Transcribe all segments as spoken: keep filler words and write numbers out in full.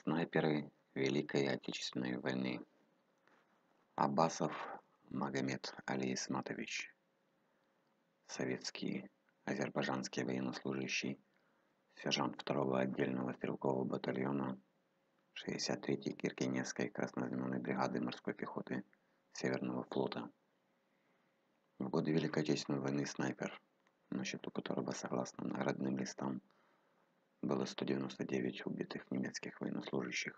Снайперы Великой Отечественной войны. Аббасов Магомед Али Исматович, советский азербайджанский военнослужащий, сержант второго отдельного стрелкового батальона шестьдесят третьей Киркенесской краснознаменной бригады морской пехоты Северного флота. В годы Великой Отечественной войны снайпер, на счету которого, согласно наградным листам, было сто девяносто девять убитых немецких военнослужащих.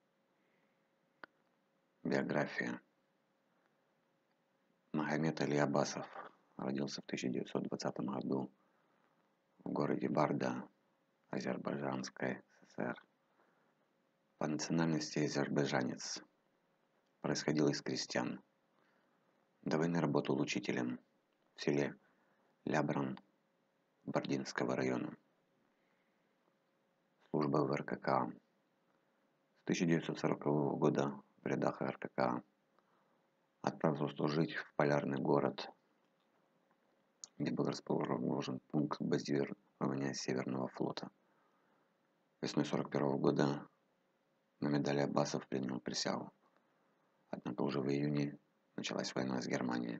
Биография. Магомед Али Аббасов родился в тысяча девятьсот двадцатом году в городе Барда, Азербайджанская ССР. По национальности азербайджанец. Происходил из крестьян. До войны работал учителем в селе Лябран Бардинского района. Служба в РККА. С тысяча девятьсот сорокового года в рядах РККА отправился служить в полярный город, где был расположен пункт базирования Северного флота. Весной сорок первого года Магомед Али Аббасов принял присягу. Однако уже в июне началась война с Германией.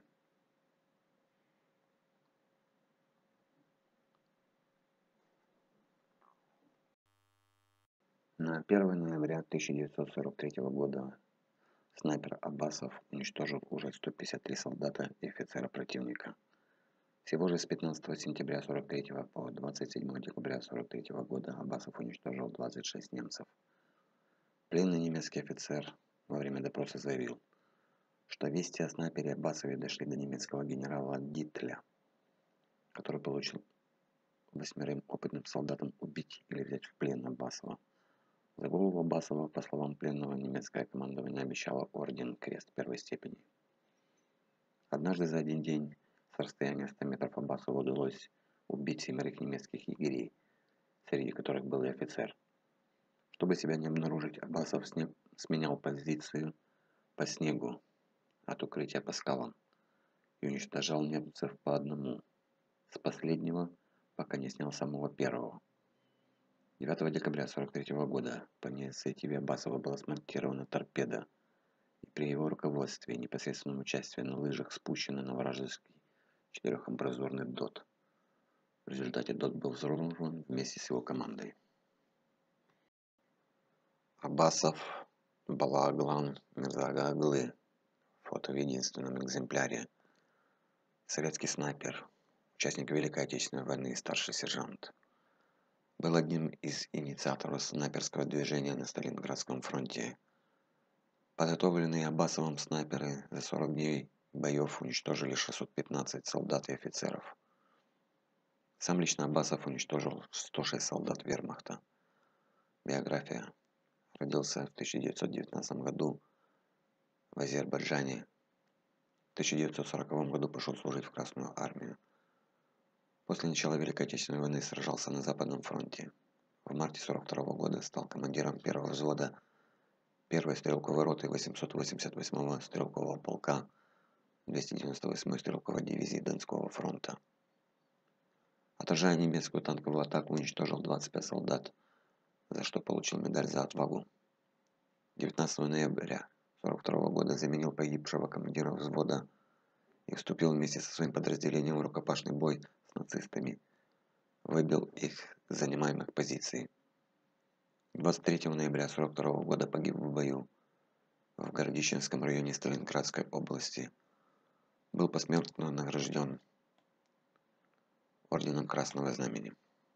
На первое ноября тысяча девятьсот сорок третьего года снайпер Аббасов уничтожил уже сто пятьдесят три солдата и офицера противника. Всего же с пятнадцатого сентября сорок третьего по двадцать седьмое декабря сорок третьего года Аббасов уничтожил двадцать шесть немцев. Пленный немецкий офицер во время допроса заявил, что вести о снайпере Аббасове дошли до немецкого генерала Дитля, который получил восьмерым опытным солдатам убить или взять в плен Аббасова. За голову Аббасова, по словам пленного, немецкое командование обещало орден Крест первой степени. Однажды за один день с расстояния ста метров Аббасову удалось убить семерых немецких егерей, среди которых был и офицер. Чтобы себя не обнаружить, Аббасов сменял позицию по снегу, от укрытия по скалам, и уничтожал немцев по одному, с последнего, пока не снял самого первого. девятого декабря сорок третьего года по инициативе Аббасова была смонтирована торпеда, и при его руководстве и непосредственном участии на лыжах спущена на вражеский четырехамбразурный ДОТ. В результате ДОТ был взорван вместе с его командой. Аббасов Балааглан Мирза-Аглы. Фото в единственном экземпляре. Советский снайпер, участник Великой Отечественной войны, старший сержант. Был одним из инициаторов снайперского движения на Сталинградском фронте. Подготовленные Аббасовым снайперы за сорок дней боев уничтожили шестьсот пятнадцать солдат и офицеров. Сам лично Аббасов уничтожил сто шесть солдат вермахта. Биография. Родился в тысяча девятьсот девятнадцатом году в Азербайджане. В тысяча девятьсот сороковом году пошел служить в Красную армию. После начала Великой Отечественной войны сражался на Западном фронте. В марте сорок второго года стал командиром первого взвода первой стрелковой роты восемьсот восемьдесят восьмого стрелкового полка двести девяносто восьмой стрелковой дивизии Донского фронта. Отражая немецкую танковую атаку, уничтожил двадцать пять солдат, за что получил медаль за отвагу. девятнадцатого ноября сорок второго года заменил погибшего командира взвода и вступил вместе со своим подразделением в рукопашный бой с нацистами. Выбил их с занимаемых позиций. двадцать третьего ноября сорок второго года погиб в бою в Городищенском районе Сталинградской области. Был посмертно награжден орденом Красного Знамени.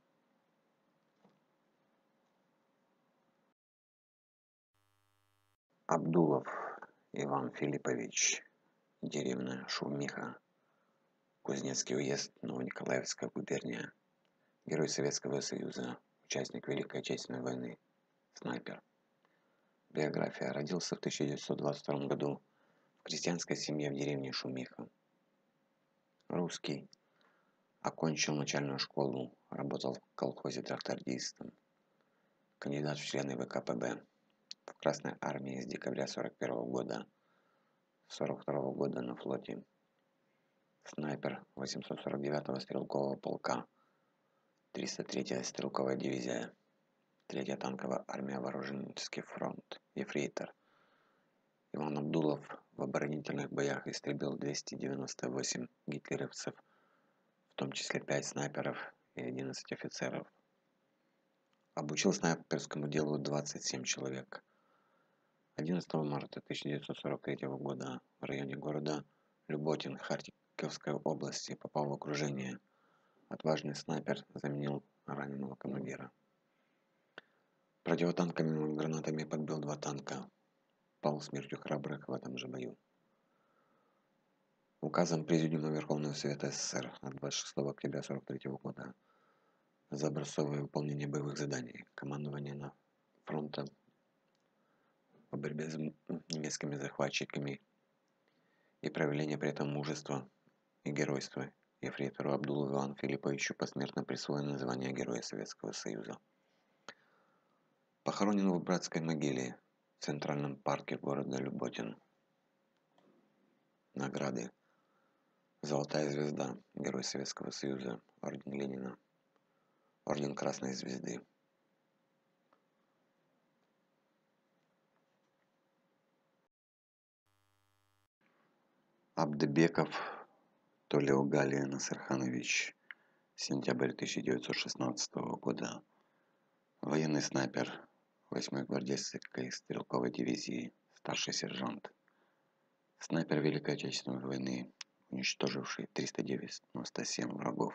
Абдулов Иван Филиппович, деревня Шумиха, Кузнецкий уезд, Новониколаевская губерния, Герой Советского Союза, участник Великой Отечественной войны, снайпер. Биография. Родился в тысяча девятьсот двадцать втором году в крестьянской семье в деревне Шумиха. Русский. Окончил начальную школу, работал в колхозе трактористом. Кандидат в члены ВКПБ. В Красной армии с декабря сорок первого года, сорок второго года на флоте. Снайпер восемьсот сорок девятого стрелкового полка, триста третья стрелковая дивизия, Третья танковая армия, Вооруженческий фронт, ефрейтор Иван Абдулов в оборонительных боях истребил двести девяносто восемь гитлеровцев, в том числе пять снайперов и одиннадцать офицеров. Обучил снайперскому делу двадцать семь человек. одиннадцатого марта тысяча девятьсот сорок третьего года в районе города Люботин Харьковской области попал в окружение. Отважный снайпер заменил раненого командира. Противотанковыми гранатами подбил два танка. Пал смертью храбрых в этом же бою. Указом Президиума Верховного Совета СССР от двадцать шестого октября сорок третьего года за образцовое выполнение боевых заданий командование на фронта по борьбе с немецкими захватчиками и проявление при этом мужества и геройства ефрейтору Абдулову Ивану Филипповичу посмертно присвоено звание Героя Советского Союза. Похоронен в братской могиле в Центральном парке города Люботин. Награды: Золотая звезда, Герой Советского Союза, Орден Ленина, Орден Красной Звезды. Абдыбеков Толеугали Насырханович, сентябрь тысяча девятьсот шестнадцатого года. Военный снайпер восьмой гвардейской стрелковой дивизии, старший сержант. Снайпер Великой Отечественной войны, уничтоживший триста девяносто семь врагов.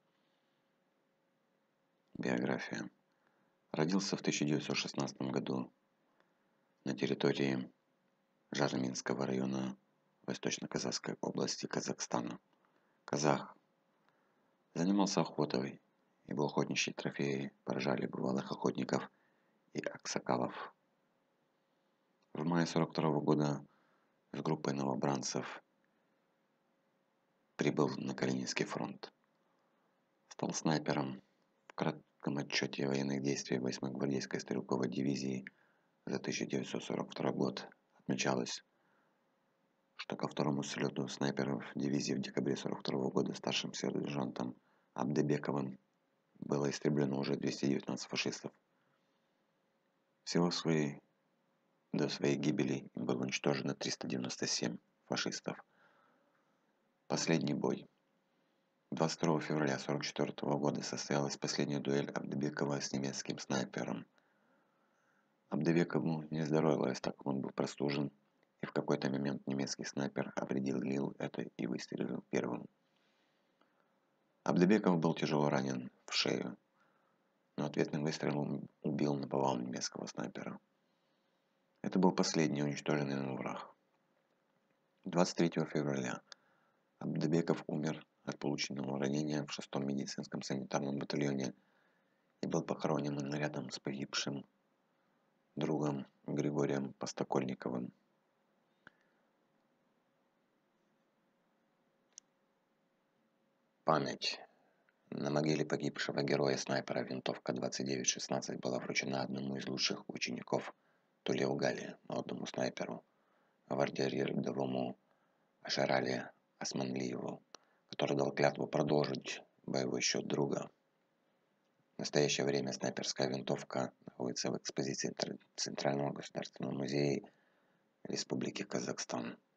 Биография. Родился в тысяча девятьсот шестнадцатом году на территории Жарминского района Восточно-Казахской области Казахстана. Казах. Занимался охотой, его охотничьи трофеи поражали бывалых охотников и аксакалов. В мае сорок второго года с группой новобранцев прибыл на Калининский фронт. Стал снайпером. В кратком отчете военных действий восьмой гвардейской стрелковой дивизии за тысяча девятьсот сорок второй год отмечалось, что ко второму слету снайперов дивизии в декабре сорок второго года старшим сержантом Абдыбековым было истреблено уже двести девятнадцать фашистов. Всего своей, до своей гибели им было уничтожено триста девяносто семь фашистов. Последний бой. двадцать второго февраля сорок четвёртого года состоялась последняя дуэль Абдыбекова с немецким снайпером. Абдыбекову не здоровилось, так как он был простужен, и в какой-то момент немецкий снайпер определил это и выстрелил первым. Абдыбеков был тяжело ранен в шею, но ответным выстрелом убил наповал немецкого снайпера. Это был последний уничтоженный им враг. двадцать третьего февраля Абдыбеков умер от полученного ранения в шестом медицинском санитарном батальоне и был похоронен рядом с погибшим другом Григорием Постокольниковым. Память. На могиле погибшего героя-снайпера винтовка двадцать девять шестнадцать была вручена одному из лучших учеников Толеугали, молодому снайперу, гвардии рядовому Ашарали Османлиеву, который дал клятву продолжить боевой счет друга. В настоящее время снайперская винтовка находится в экспозиции Центрального государственного музея Республики Казахстан.